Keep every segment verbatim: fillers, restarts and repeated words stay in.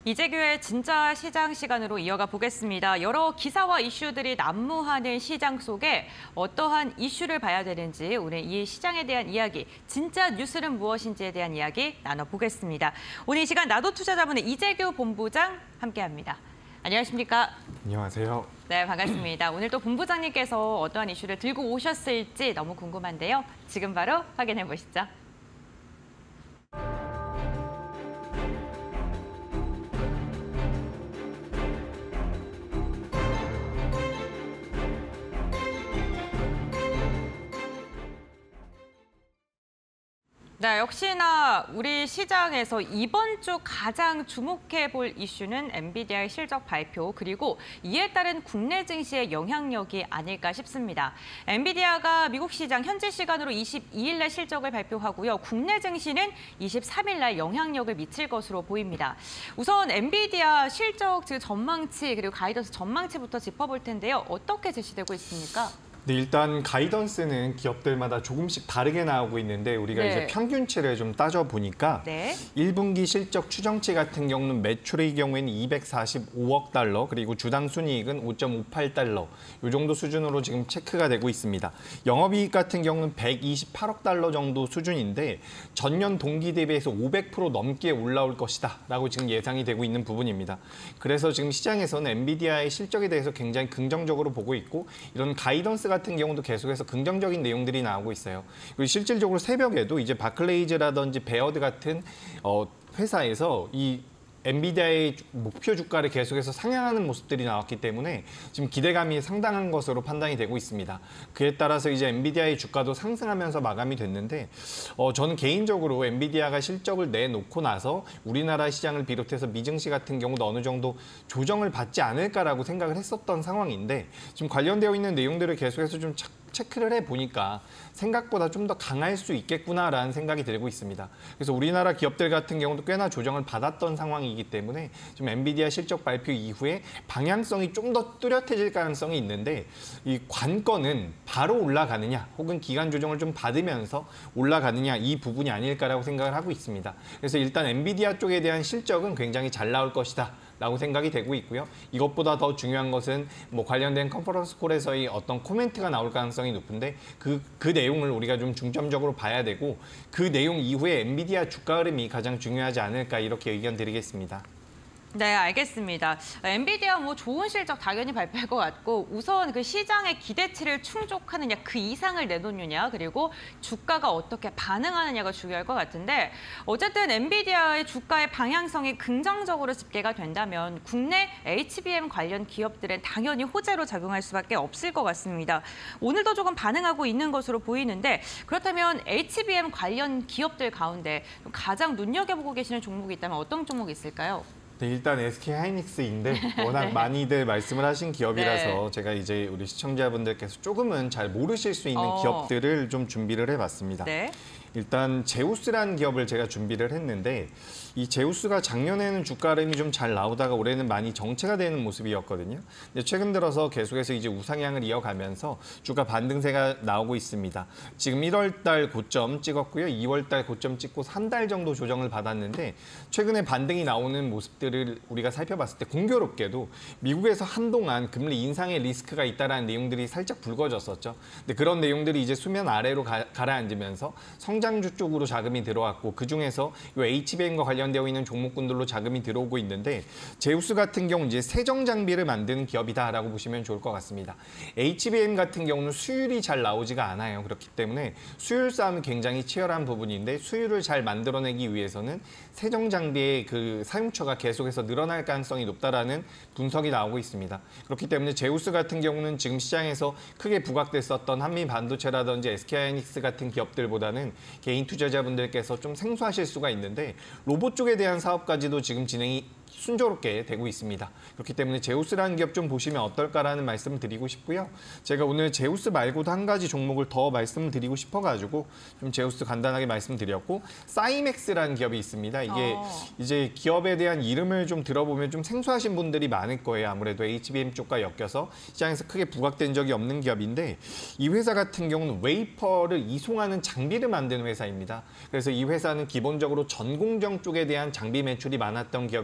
이재규의 진짜 시장 시간으로 이어가 보겠습니다. 여러 기사와 이슈들이 난무하는 시장 속에 어떠한 이슈를 봐야 되는지 오늘 이 시장에 대한 이야기, 진짜 뉴스는 무엇인지에 대한 이야기 나눠보겠습니다. 오늘 이 시간 나도투자자문의 이재규 본부장 함께합니다. 안녕하십니까? 안녕하세요. 네, 반갑습니다. 오늘 또 본부장님께서 어떠한 이슈를 들고 오셨을지 너무 궁금한데요. 지금 바로 확인해 보시죠. 네, 역시나 우리 시장에서 이번 주 가장 주목해 볼 이슈는 엔비디아의 실적 발표 그리고 이에 따른 국내 증시의 영향력이 아닐까 싶습니다. 엔비디아가 미국 시장 현지 시간으로 이십이일 날 실적을 발표하고요. 국내 증시는 이십삼일 날 영향력을 미칠 것으로 보입니다. 우선 엔비디아 실적 즉 전망치 그리고 가이던스 전망치부터 짚어볼 텐데요. 어떻게 제시되고 있습니까? 네, 일단 가이던스는 기업들마다 조금씩 다르게 나오고 있는데 우리가 네. 이제 평균치를 좀 따져보니까 네. 일 분기 실적 추정치 같은 경우는 매출의 경우에는 이백사십오억 달러 그리고 주당 순이익은 오점오팔 달러 이 정도 수준으로 지금 체크가 되고 있습니다. 영업이익 같은 경우는 백이십팔억 달러 정도 수준인데 전년 동기 대비해서 오백 퍼센트 넘게 올라올 것이다 라고 지금 예상이 되고 있는 부분입니다. 그래서 지금 시장에서는 엔비디아의 실적에 대해서 굉장히 긍정적으로 보고 있고 이런 가이던스가 같은 경우도 계속해서 긍정적인 내용들이 나오고 있어요. 그리고 실질적으로 새벽에도 이제 바클레이즈라든지 베어드 같은 어, 회사에서 이 엔비디아의 목표 주가를 계속해서 상향하는 모습들이 나왔기 때문에 지금 기대감이 상당한 것으로 판단이 되고 있습니다. 그에 따라서 이제 엔비디아의 주가도 상승하면서 마감이 됐는데 어, 저는 개인적으로 엔비디아가 실적을 내놓고 나서 우리나라 시장을 비롯해서 미증시 같은 경우도 어느 정도 조정을 받지 않을까라고 생각을 했었던 상황인데 지금 관련되어 있는 내용들을 계속해서 좀 착 체크를 해보니까 생각보다 좀 더 강할 수 있겠구나라는 생각이 들고 있습니다. 그래서 우리나라 기업들 같은 경우도 꽤나 조정을 받았던 상황이기 때문에 지금 엔비디아 실적 발표 이후에 방향성이 좀 더 뚜렷해질 가능성이 있는데 이 관건은 바로 올라가느냐 혹은 기간 조정을 좀 받으면서 올라가느냐 이 부분이 아닐까라고 생각을 하고 있습니다. 그래서 일단 엔비디아 쪽에 대한 실적은 굉장히 잘 나올 것이다. 라고 생각이 되고 있고요. 이것보다 더 중요한 것은 뭐 관련된 컨퍼런스 콜에서의 어떤 코멘트가 나올 가능성이 높은데 그, 그 내용을 우리가 좀 중점적으로 봐야 되고 그 내용 이후에 엔비디아 주가 흐름이 가장 중요하지 않을까 이렇게 의견 드리겠습니다. 네, 알겠습니다. 엔비디아 뭐 좋은 실적 당연히 발표할 것 같고 우선 그 시장의 기대치를 충족하느냐, 그 이상을 내놓느냐, 그리고 주가가 어떻게 반응하느냐가 중요할 것 같은데 어쨌든 엔비디아의 주가의 방향성이 긍정적으로 집계가 된다면 국내 에이치비엠 관련 기업들은 당연히 호재로 작용할 수밖에 없을 것 같습니다. 오늘도 조금 반응하고 있는 것으로 보이는데 그렇다면 에이치비엠 관련 기업들 가운데 가장 눈여겨보고 계시는 종목이 있다면 어떤 종목이 있을까요? 네, 일단 에스케이하이닉스인데 워낙 네. 많이들 말씀을 하신 기업이라서 네. 제가 이제 우리 시청자분들께서 조금은 잘 모르실 수 있는 어. 기업들을 좀 준비를 해봤습니다. 네. 일단 제우스라는 기업을 제가 준비를 했는데 이 제우스가 작년에는 주가 흐름이 좀 잘 나오다가 올해는 많이 정체가 되는 모습이었거든요. 근데 최근 들어서 계속해서 이제 우상향을 이어가면서 주가 반등세가 나오고 있습니다. 지금 일월 달 고점 찍었고요. 이월 달 고점 찍고 한 달 정도 조정을 받았는데 최근에 반등이 나오는 모습들을 우리가 살펴봤을 때 공교롭게도 미국에서 한동안 금리 인상의 리스크가 있다는 내용들이 살짝 불거졌었죠. 근데 그런 내용들이 이제 수면 아래로 가, 가라앉으면서 성장주 쪽으로 자금이 들어왔고 그중에서 이 에이치비엠과 관련되어 있는 종목군들로 자금이 들어오고 있는데 제우스 같은 경우 이제 세정 장비를 만드는 기업이다라고 보시면 좋을 것 같습니다. 에이치비엠 같은 경우는 수율이 잘 나오지가 않아요. 그렇기 때문에 수율 싸움이 굉장히 치열한 부분인데 수율을 잘 만들어내기 위해서는 세정 장비의 그 사용처가 계속해서 늘어날 가능성이 높다라는 분석이 나오고 있습니다. 그렇기 때문에 제우스 같은 경우는 지금 시장에서 크게 부각됐었던 한미 반도체라든지 에스케이하이닉스 같은 기업들보다는 개인 투자자분들께서 좀 생소하실 수가 있는데 로봇 쪽에 대한 사업까지도 지금 진행이 순조롭게 되고 있습니다. 그렇기 때문에 제우스라는 기업 좀 보시면 어떨까라는 말씀을 드리고 싶고요. 제가 오늘 제우스 말고도 한 가지 종목을 더 말씀드리고 싶어가지고 좀 제우스 간단하게 말씀드렸고 사이맥스라는 기업이 있습니다. 이게 어. 이제 기업에 대한 이름을 좀 들어보면 좀 생소하신 분들이 많을 거예요. 아무래도 에이치비엠 쪽과 엮여서 시장에서 크게 부각된 적이 없는 기업인데 이 회사 같은 경우는 웨이퍼를 이송하는 장비를 만드는 회사입니다. 그래서 이 회사는 기본적으로 전공정 쪽에 대한 장비 매출이 많았던 기업인데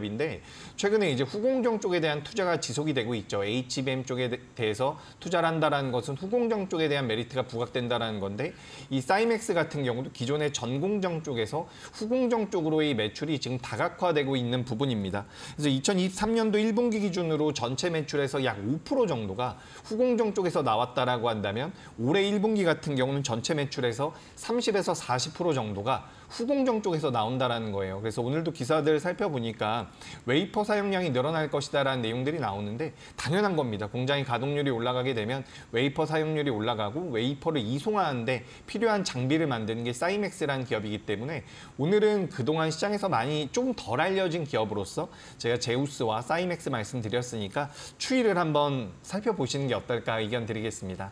최근에 이제 후공정 쪽에 대한 투자가 지속이 되고 있죠. 에이치비엠 쪽에 대해서 투자를 한다라는 것은 후공정 쪽에 대한 메리트가 부각된다라는 건데 이 사이맥스 같은 경우도 기존의 전공정 쪽에서 후공정 쪽으로의 매출이 지금 다각화되고 있는 부분입니다. 그래서 이천이십삼 년도 일 분기 기준으로 전체 매출에서 약 오 퍼센트 정도가 후공정 쪽에서 나왔다라고 한다면 올해 일 분기 같은 경우는 전체 매출에서 삼십에서 사십 퍼센트 정도가 후공정 쪽에서 나온다라는 거예요. 그래서 오늘도 기사들 살펴보니까 웨이퍼 사용량이 늘어날 것이다라는 내용들이 나오는데 당연한 겁니다. 공장의 가동률이 올라가게 되면 웨이퍼 사용률이 올라가고 웨이퍼를 이송하는데 필요한 장비를 만드는 게 사이맥스라는 기업이기 때문에 오늘은 그동안 시장에서 많이 좀 덜 알려진 기업으로서 제가 제우스와 사이맥스 말씀드렸으니까 추이를 한번 살펴보시는 게 어떨까 의견 드리겠습니다.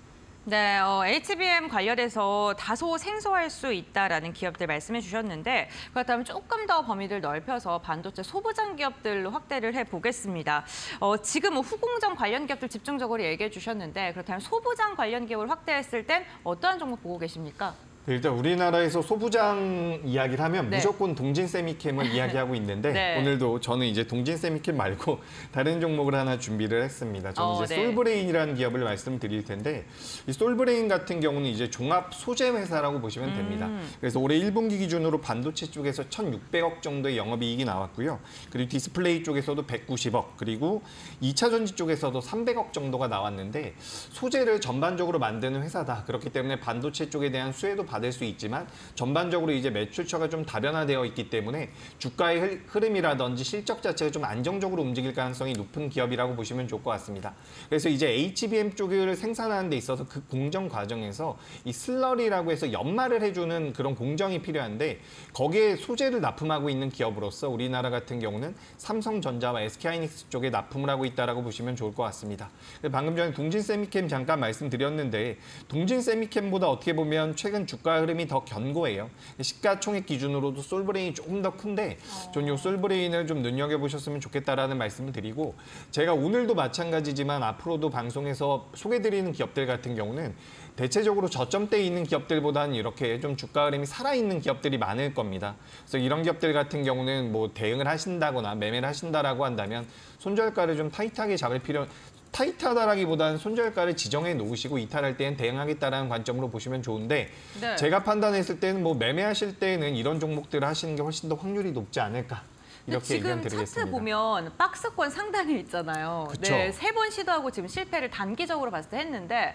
네, 어, 에이치비엠 관련해서 다소 생소할 수 있다라는 기업들 말씀해 주셨는데 그렇다면 조금 더 범위를 넓혀서 반도체 소부장 기업들로 확대를 해보겠습니다. 어, 지금 후공정 관련 기업들 집중적으로 얘기해 주셨는데 그렇다면 소부장 관련 기업을 확대했을 땐 어떠한 종목 보고 계십니까? 일단 우리나라에서 소부장 이야기를 하면 네. 무조건 동진세미캠을 이야기하고 있는데 네. 오늘도 저는 이제 동진세미캠 말고 다른 종목을 하나 준비를 했습니다. 저는 어, 이제 네. 솔브레인이라는 기업을 말씀드릴 텐데 이 솔브레인 같은 경우는 이제 종합 소재 회사라고 보시면 됩니다. 음. 그래서 올해 일 분기 기준으로 반도체 쪽에서 천육백억 정도의 영업이익이 나왔고요. 그리고 디스플레이 쪽에서도 백구십억 그리고 이 차 전지 쪽에서도 삼백억 정도가 나왔는데 소재를 전반적으로 만드는 회사다. 그렇기 때문에 반도체 쪽에 대한 수혜도 받을 수 있지만 전반적으로 이제 매출처가 좀 다변화되어 있기 때문에 주가의 흐름이라든지 실적 자체가 좀 안정적으로 움직일 가능성이 높은 기업이라고 보시면 좋을 것 같습니다. 그래서 이제 에이치비엠 쪽을 생산하는 데 있어서 그 공정 과정에서 이 슬러리라고 해서 연마를 해주는 그런 공정이 필요한데 거기에 소재를 납품하고 있는 기업으로서 우리나라 같은 경우는 삼성전자와 에스케이하이닉스 쪽에 납품을 하고 있다고 보시면 좋을 것 같습니다. 방금 전에 동진세미캠 잠깐 말씀드렸는데 동진세미캠보다 어떻게 보면 최근 주가 흐름이 더 견고해요. 시가총액 기준으로도 솔브레인이 조금 더 큰데 전 이 솔브레인을 좀 눈여겨보셨으면 좋겠다라는 말씀을 드리고 제가 오늘도 마찬가지지만 앞으로도 방송에서 소개드리는 기업들 같은 경우는 대체적으로 저점대에 있는 기업들보다는 이렇게 좀 주가 흐름이 살아있는 기업들이 많을 겁니다. 그래서 이런 기업들 같은 경우는 뭐 대응을 하신다거나 매매를 하신다라고 한다면 손절가를 좀 타이트하게 잡을 필요 타이트하다라기보다는 손절가를 지정해 놓으시고 이탈할 때는 대응하겠다라는 관점으로 보시면 좋은데 네. 제가 판단했을 때는 뭐 매매하실 때는 이런 종목들을 하시는 게 훨씬 더 확률이 높지 않을까. 이렇게 의견 드리겠습니다. 지금 차트 보면 박스권 상단에 있잖아요. 그쵸. 네, 세 번 시도하고 지금 실패를 단기적으로 봤을 때 했는데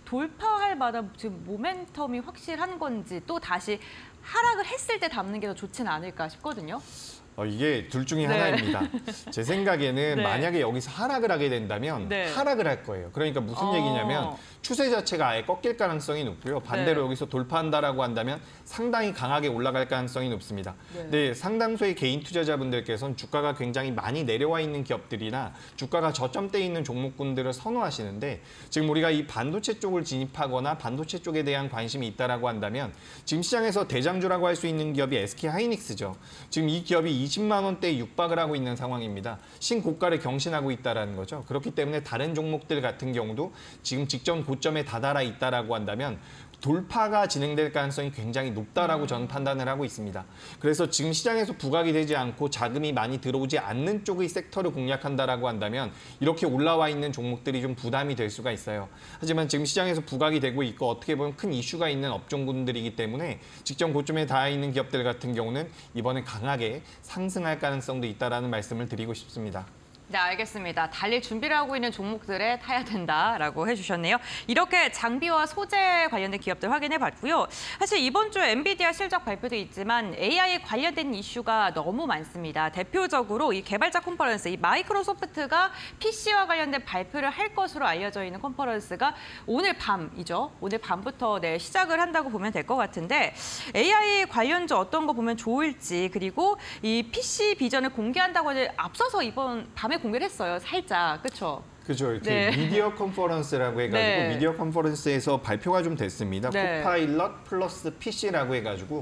돌파할 만한 지금 모멘텀이 확실한 건지 또 다시 하락을 했을 때 담는 게 더 좋지는 않을까 싶거든요. 어, 이게 둘 중에 네. 하나입니다. 제 생각에는 네. 만약에 여기서 하락을 하게 된다면 네. 하락을 할 거예요. 그러니까 무슨 어. 얘기냐면 추세 자체가 아예 꺾일 가능성이 높고요. 반대로 네. 여기서 돌파한다라고 한다면 상당히 강하게 올라갈 가능성이 높습니다. 네. 근데 상당수의 개인 투자자분들께서는 주가가 굉장히 많이 내려와 있는 기업들이나 주가가 저점대에 있는 종목군들을 선호하시는데 지금 우리가 이 반도체 쪽을 진입하거나 반도체 쪽에 대한 관심이 있다라고 한다면 지금 시장에서 대장주라고 할 수 있는 기업이 에스케이하이닉스죠. 지금 이 기업이 이십만 원대에 육박을 하고 있는 상황입니다. 신고가를 경신하고 있다는 거죠. 그렇기 때문에 다른 종목들 같은 경우도 지금 직전 고점에 다다라 있다라고 한다면 돌파가 진행될 가능성이 굉장히 높다라고 저는 판단을 하고 있습니다. 그래서 지금 시장에서 부각이 되지 않고 자금이 많이 들어오지 않는 쪽의 섹터를 공략한다라고 한다면 이렇게 올라와 있는 종목들이 좀 부담이 될 수가 있어요. 하지만 지금 시장에서 부각이 되고 있고 어떻게 보면 큰 이슈가 있는 업종군들이기 때문에 직전 고점에 닿아 있는 기업들 같은 경우는 이번에 강하게 상승할 가능성도 있다라는 말씀을 드리고 싶습니다. 네, 알겠습니다. 달릴 준비를 하고 있는 종목들에 타야 된다라고 해주셨네요. 이렇게 장비와 소재 관련된 기업들 확인해봤고요. 사실 이번 주 엔비디아 실적 발표도 있지만 에이아이 관련된 이슈가 너무 많습니다. 대표적으로 이 개발자 컨퍼런스, 이 마이크로소프트가 피씨와 관련된 발표를 할 것으로 알려져 있는 컨퍼런스가 오늘 밤이죠. 오늘 밤부터 네, 시작을 한다고 보면 될 것 같은데 에이아이 관련주 어떤 거 보면 좋을지 그리고 이 피씨 비전을 공개한다고 하는 앞서서 이번 밤에 공개를 했어요. 살짝. 그렇죠? 그죠. 이렇게 네. 미디어 컨퍼런스라고 해가지고 네. 미디어 컨퍼런스에서 발표가 좀 됐습니다. 네. 코파일럿 플러스 피씨라고 해가지고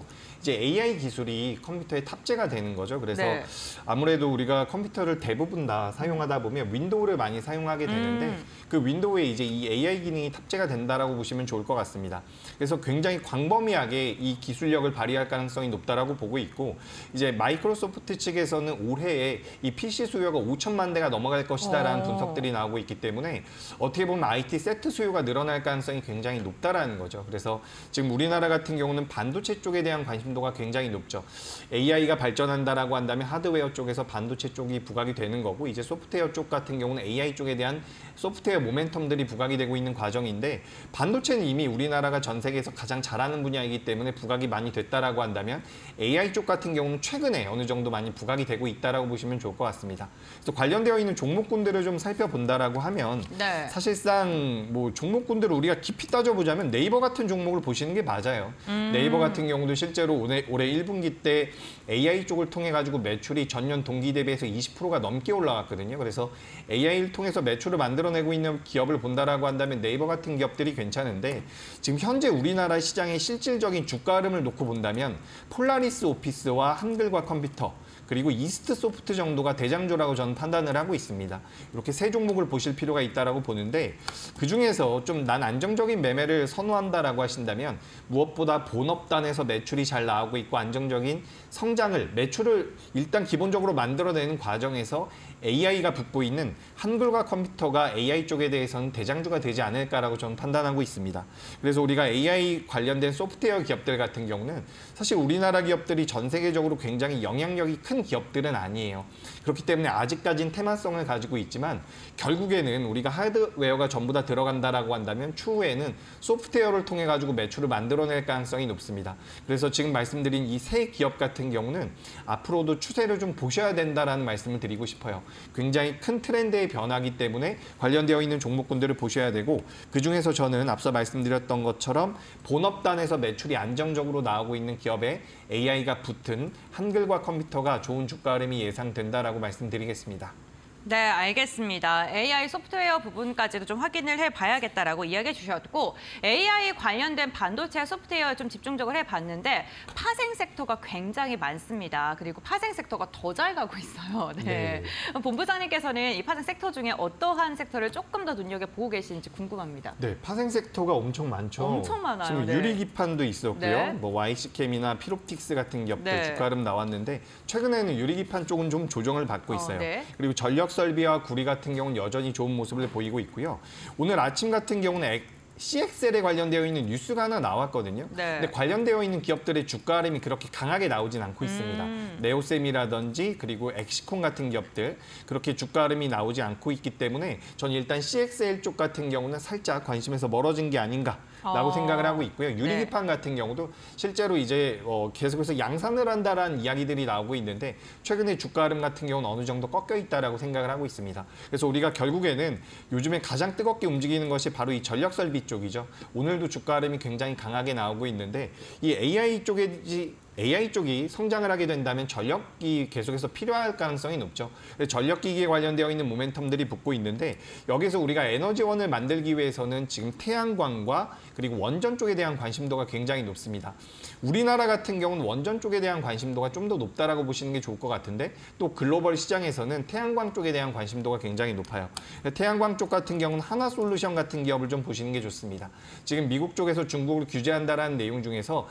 이제 에이아이 기술이 컴퓨터에 탑재가 되는 거죠. 그래서 네. 아무래도 우리가 컴퓨터를 대부분 다 사용하다 보면 윈도우를 많이 사용하게 되는데 음. 그 윈도우에 이제 이 에이아이 기능이 탑재가 된다라고 보시면 좋을 것 같습니다. 그래서 굉장히 광범위하게 이 기술력을 발휘할 가능성이 높다라고 보고 있고 이제 마이크로소프트 측에서는 올해에 이 피씨 수요가 오천만 대가 넘어갈 것이다라는 어. 분석들이 나오고 있기 때문에 어떻게 보면 아이티 세트 수요가 늘어날 가능성이 굉장히 높다라는 거죠. 그래서 지금 우리나라 같은 경우는 반도체 쪽에 대한 관심도가 굉장히 높죠. 에이아이가 발전한다라고 한다면 하드웨어 쪽에서 반도체 쪽이 부각이 되는 거고 이제 소프트웨어 쪽 같은 경우는 에이아이 쪽에 대한 소프트웨어 모멘텀들이 부각이 되고 있는 과정인데 반도체는 이미 우리나라가 전 세계에서 가장 잘하는 분야이기 때문에 부각이 많이 됐다라고 한다면 에이아이 쪽 같은 경우는 최근에 어느 정도 많이 부각이 되고 있다라고 보시면 좋을 것 같습니다. 그래서 관련되어 있는 종목군들을 좀 살펴본다라고 하면 네. 사실상 뭐 종목군들을 우리가 깊이 따져보자면 네이버 같은 종목을 보시는 게 맞아요. 음. 네이버 같은 경우도 실제로 올해, 올해 일 분기 때 에이아이 쪽을 통해 가지고 매출이 전년 동기 대비해서 이십 퍼센트가 넘게 올라갔거든요. 그래서 에이아이를 통해서 매출을 만들어내고 있는 기업을 본다라고 한다면 네이버 같은 기업들이 괜찮은데 지금 현재 우리나라 시장의 실질적인 주가 흐름을 놓고 본다면 폴라리스 오피스와 한글과 컴퓨터 그리고 이스트 소프트 정도가 대장주라고 저는 판단을 하고 있습니다. 이렇게 세 종목을 보실 필요가 있다라고 보는데 그중에서 좀 난 안정적인 매매를 선호한다라고 하신다면 무엇보다 본업단에서 매출이 잘 나오고 있고 안정적인 성장을 매출을 일단 기본적으로 만들어내는 과정에서 에이아이가 붙고 있는 한글과 컴퓨터가 에이아이 쪽에 대해서는 대장주가 되지 않을까라고 저는 판단하고 있습니다. 그래서 우리가 에이아이 관련된 소프트웨어 기업들 같은 경우는 사실 우리나라 기업들이 전 세계적으로 굉장히 영향력이 큰 기업들은 아니에요. 그렇기 때문에 아직까지는 테마성을 가지고 있지만 결국에는 우리가 하드웨어가 전부 다 들어간다라고 한다면 추후에는 소프트웨어를 통해 가지고 매출을 만들어낼 가능성이 높습니다. 그래서 지금 말씀드린 이 세 기업 같은 경우는 앞으로도 추세를 좀 보셔야 된다라는 말씀을 드리고 싶어요. 굉장히 큰 트렌드의 변화이기 때문에 관련되어 있는 종목군들을 보셔야 되고 그중에서 저는 앞서 말씀드렸던 것처럼 본업단에서 매출이 안정적으로 나오고 있는 기업에 에이아이가 붙은 한글과 컴퓨터가 좋은 주가 흐름이 예상된다라고 말씀드리겠습니다. 네, 알겠습니다. 에이아이 소프트웨어 부분까지도 좀 확인을 해봐야겠다라고 이야기해 주셨고 에이아이 관련된 반도체 소프트웨어에 좀 집중적으로 해봤는데 파생 섹터가 굉장히 많습니다. 그리고 파생 섹터가 더 잘 가고 있어요. 네. 네. 본부장님께서는 이 파생 섹터 중에 어떠한 섹터를 조금 더 눈여겨보고 계신지 궁금합니다. 네, 파생 섹터가 엄청 많죠. 엄청 많아요. 지금 네. 유리기판도 있었고요. 네. 뭐 와이씨캠이나 피롭틱스 같은 기업들 네. 주가 흐름 나왔는데 최근에는 유리기판 쪽은 좀 조정을 받고 있어요. 어, 네. 그리고 전력 설비와 구리 같은 경우는 여전히 좋은 모습을 보이고 있고요. 오늘 아침 같은 경우는 씨엑스엘에 관련되어 있는 뉴스가 하나 나왔거든요. 네. 근데 관련되어 있는 기업들의 주가 흐름이 그렇게 강하게 나오진 않고 있습니다. 음. 네오셈이라든지 그리고 엑시콘 같은 기업들 그렇게 주가 흐름이 나오지 않고 있기 때문에 저는 일단 씨엑스엘 쪽 같은 경우는 살짝 관심에서 멀어진 게 아닌가 라고 어. 생각을 하고 있고요. 유리기판 네. 같은 경우도 실제로 이제 어 계속해서 양산을 한다라는 이야기들이 나오고 있는데 최근에 주가 흐름 같은 경우는 어느 정도 꺾여 있다라고 생각을 하고 있습니다. 그래서 우리가 결국에는 요즘에 가장 뜨겁게 움직이는 것이 바로 이 전력 설비 쪽이죠. 오늘도 주가 흐름이 굉장히 강하게 나오고 있는데 이 에이아이 쪽에 에이아이 쪽이 성장을 하게 된다면 전력이 계속해서 필요할 가능성이 높죠. 전력기기에 관련되어 있는 모멘텀들이 붙고 있는데 여기서 우리가 에너지원을 만들기 위해서는 지금 태양광과 그리고 원전 쪽에 대한 관심도가 굉장히 높습니다. 우리나라 같은 경우는 원전 쪽에 대한 관심도가 좀 더 높다라고 보시는 게 좋을 것 같은데 또 글로벌 시장에서는 태양광 쪽에 대한 관심도가 굉장히 높아요. 태양광 쪽 같은 경우는 한화솔루션 같은 기업을 좀 보시는 게 좋습니다. 지금 미국 쪽에서 중국을 규제한다라는 내용 중에서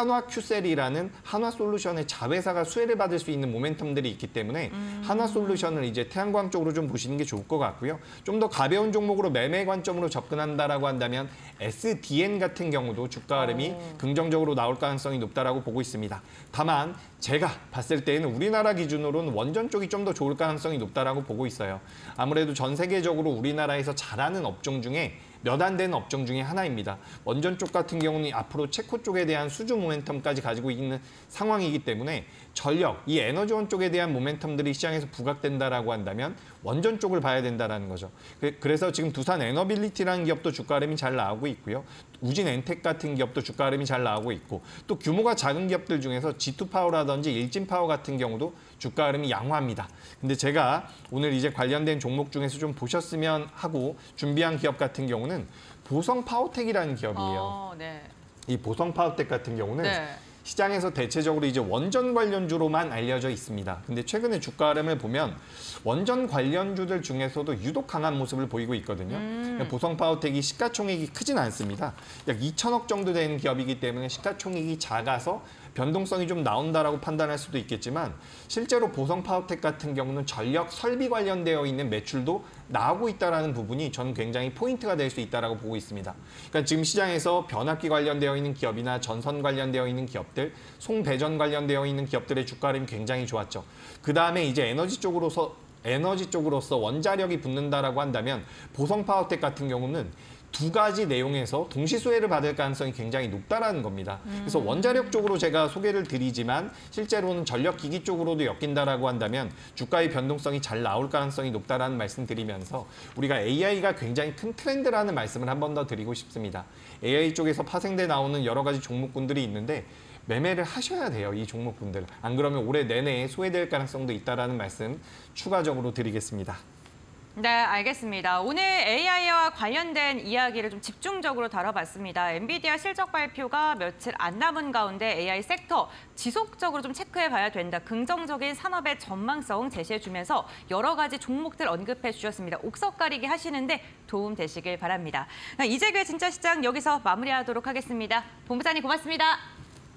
한화큐셀이라는 한화솔루션의 자회사가 수혜를 받을 수 있는 모멘텀들이 있기 때문에 음. 한화솔루션을 이제 태양광 쪽으로 좀 보시는 게 좋을 것 같고요. 좀 더 가벼운 종목으로 매매 관점으로 접근한다라고 한다면 에스디엔 같은 경우도 주가 흐름이 오. 긍정적으로 나올 가능성이 높다라고 보고 있습니다. 다만 제가 봤을 때에는 우리나라 기준으로는 원전 쪽이 좀 더 좋을 가능성이 높다라고 보고 있어요. 아무래도 전 세계적으로 우리나라에서 잘하는 업종 중에 몇 안 되는 업종 중에 하나입니다. 원전 쪽 같은 경우는 앞으로 체코 쪽에 대한 수주 모멘텀까지 가지고 있는 상황이기 때문에 전력, 이 에너지원 쪽에 대한 모멘텀들이 시장에서 부각된다라고 한다면 원전 쪽을 봐야 된다라는 거죠. 그래서 지금 두산 에너빌리티라는 기업도 주가 흐름이 잘 나오고 있고요. 우진 엔텍 같은 기업도 주가 흐름이 잘 나오고 있고 또 규모가 작은 기업들 중에서 지투파워라든지 일진파워 같은 경우도 주가 흐름이 양호합니다. 근데 제가 오늘 이제 관련된 종목 중에서 좀 보셨으면 하고 준비한 기업 같은 경우는 보성파워텍이라는 기업이에요. 어, 네. 이 보성파워텍 같은 경우는 네. 시장에서 대체적으로 이제 원전 관련주로만 알려져 있습니다. 근데 최근에 주가 흐름을 보면 원전 관련주들 중에서도 유독 강한 모습을 보이고 있거든요. 음. 보성파워텍이 시가총액이 크진 않습니다. 약 이천억 정도 되는 기업이기 때문에 시가총액이 작아서 변동성이 좀 나온다라고 판단할 수도 있겠지만 실제로 보성파워텍 같은 경우는 전력 설비 관련되어 있는 매출도 나오고 있다는 부분이 저는 굉장히 포인트가 될 수 있다고 보고 있습니다. 그러니까 지금 시장에서 변압기 관련되어 있는 기업이나 전선 관련되어 있는 기업들, 송배전 관련되어 있는 기업들의 주가 흐름이 굉장히 좋았죠. 그다음에 이제 에너지 쪽으로서 에너지 쪽으로서 원자력이 붙는다라고 한다면 보성파워텍 같은 경우는 두 가지 내용에서 동시수혜를 받을 가능성이 굉장히 높다라는 겁니다. 그래서 원자력 쪽으로 제가 소개를 드리지만 실제로는 전력기기 쪽으로도 엮인다라고 한다면 주가의 변동성이 잘 나올 가능성이 높다라는 말씀 드리면서 우리가 에이아이가 굉장히 큰 트렌드라는 말씀을 한 번 더 드리고 싶습니다. 에이아이 쪽에서 파생돼 나오는 여러 가지 종목군들이 있는데 매매를 하셔야 돼요, 이 종목군들. 안 그러면 올해 내내 소외될 가능성도 있다라는 말씀 추가적으로 드리겠습니다. 네, 알겠습니다. 오늘 에이아이와 관련된 이야기를 좀 집중적으로 다뤄봤습니다. 엔비디아 실적 발표가 며칠 안 남은 가운데 에이아이 섹터 지속적으로 좀 체크해봐야 된다. 긍정적인 산업의 전망성 제시해주면서 여러 가지 종목들 언급해 주셨습니다. 옥석 가리기 하시는데 도움 되시길 바랍니다. 이재규의 진짜 시장 여기서 마무리하도록 하겠습니다. 본부장님 고맙습니다.